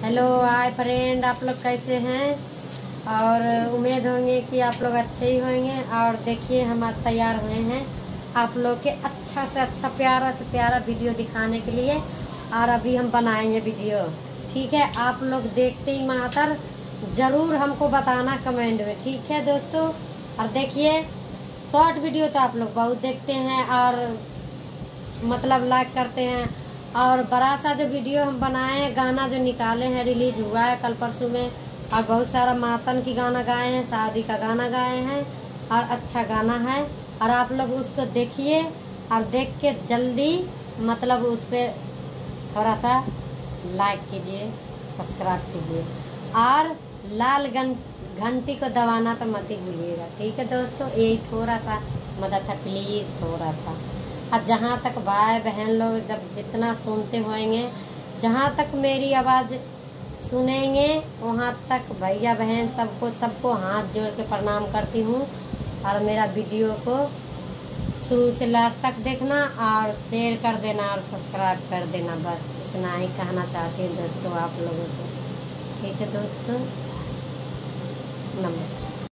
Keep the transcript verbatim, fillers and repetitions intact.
Hello hi friend, आप लोग कैसे हैं? और उम्मीद होंगे कि आप लोग अच्छे ही होंगे। और देखिए हम आज तैयार हुए हैं आप लोग के अच्छा से अच्छा प्यारा से प्यारा वीडियो दिखाने के लिए। और अभी हम बनाएंगे वीडियो, ठीक है? आप लोग देखते ही मातर ज़रूर हमको बताना कमेंट में, ठीक है दोस्तों? और देखिए शॉर्ट वीडियो तो आप लोग बहुत देखते हैं और मतलब लाइक करते हैं। और बड़ा सा जो वीडियो हम बनाए हैं, गाना जो निकाले हैं, रिलीज हुआ है कल परसों में, और बहुत सारा मातन की गाना गाए हैं, शादी का गाना गाए हैं, और अच्छा गाना है। और आप लोग उसको देखिए और देख के जल्दी मतलब उस पर थोड़ा सा लाइक कीजिए, सब्सक्राइब कीजिए और लाल घं घंटी को दबाना तो मत ही भूलिएगा, ठीक है दोस्तों? यही थोड़ा सा मदद है, प्लीज़ थोड़ा सा। और जहाँ तक भाई बहन लोग जब जितना सुनते होंगे, जहाँ तक मेरी आवाज़ सुनेंगे वहाँ तक भैया बहन सबको सबको हाथ जोड़ के प्रणाम करती हूँ। और मेरा वीडियो को शुरू से लास्ट तक देखना और शेयर कर देना और सब्सक्राइब कर देना, बस इतना ही कहना चाहती हूँ दोस्तों आप लोगों से, ठीक है दोस्तों? नमस्कार।